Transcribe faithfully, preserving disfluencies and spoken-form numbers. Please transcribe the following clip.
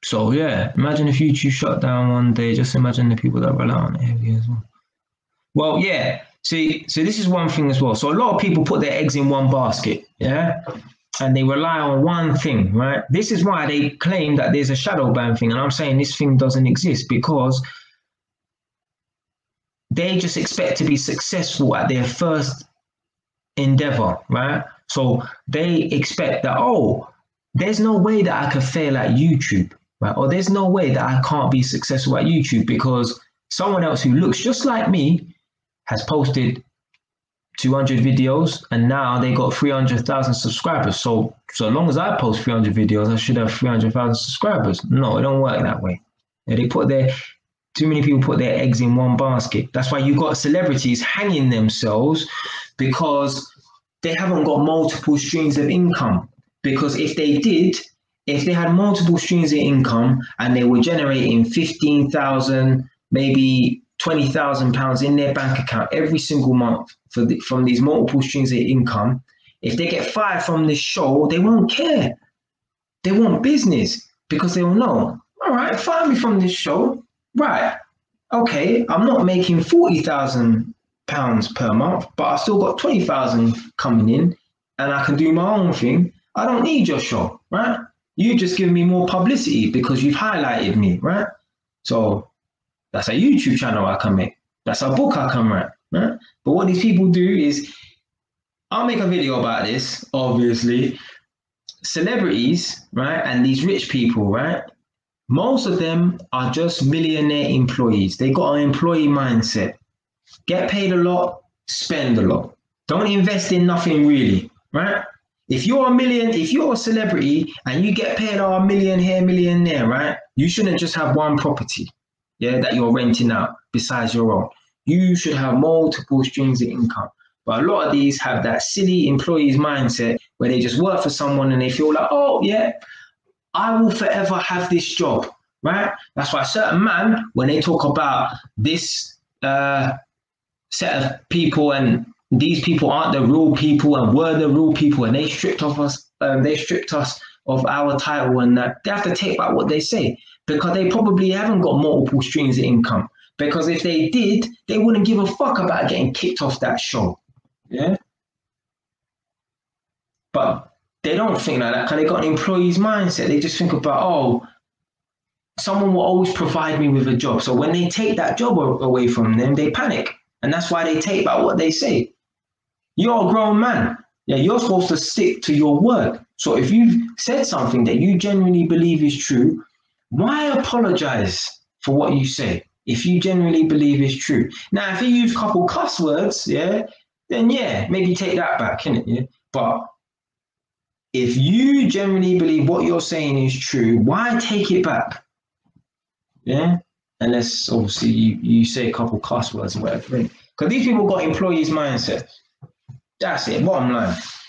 So yeah, imagine if YouTube shut down one day. Just imagine the people that rely on it heavy as well. Well, yeah. See, so this is one thing as well. So a lot of people put their eggs in one basket, yeah, and they rely on one thing, right? This is why they claim that there's a shadow ban thing, and I'm saying this thing doesn't exist because they just expect to be successful at their first endeavor, right? So they expect that, oh, there's no way that I can fail at YouTube, right? Or there's no way that I can't be successful at YouTube because someone else who looks just like me has posted two hundred videos and now they got three hundred thousand subscribers. So so long as I post three hundred videos, I should have three hundred thousand subscribers. No, it don't work that way. Yeah, they put their too many people put their eggs in one basket. That's why you got celebrities hanging themselves because they haven't got multiple streams of income. Because if they did, if they had multiple streams of income and they were generating fifteen thousand, maybe twenty thousand pounds in their bank account every single month for the, from these multiple streams of income, if they get fired from this show, they won't care. They want business because they will know, all right, fire me from this show. Right, okay, I'm not making forty thousand pounds per month, but I still got twenty thousand coming in and I can do my own thing. I don't need your show, right? You just give me more publicity because you've highlighted me, right? So that's a YouTube channel I can make. That's a book I can write, right? But what these people do is, I'll make a video about this, obviously. Celebrities, right, and these rich people, right? Most of them are just millionaire employees. They got an employee mindset. Get paid a lot, spend a lot. Don't invest in nothing really, right? If you're a million, if you're a celebrity and you get paid oh, a million here, million there, right? You shouldn't just have one property, yeah, that you're renting out besides your own. You should have multiple streams of income. But a lot of these have that silly employees mindset where they just work for someone and they feel like, oh yeah, I will forever have this job, right? That's why certain man, when they talk about this uh, set of people and these people aren't the real people and we're the real people and they stripped off us, um, they stripped us of our title and that, they have to take back what they say because they probably haven't got multiple streams of income. Because if they did, they wouldn't give a fuck about getting kicked off that show, yeah? But they don't think like that because they got an employee's mindset. They just think about, oh, someone will always provide me with a job. So when they take that job away from them, they panic. And that's why they take back what they say. You're a grown man. Yeah, you're supposed to stick to your word. So if you've said something that you genuinely believe is true, why apologize for what you say if you genuinely believe is true? Now, if you use a couple cuss words, yeah, then yeah, maybe take that back, innit? Yeah? But if you genuinely believe what you're saying is true, why take it back? Yeah? Unless, obviously, you, you say a couple cuss words or whatever. Because these people got employees' mindset. That's it, bottom line.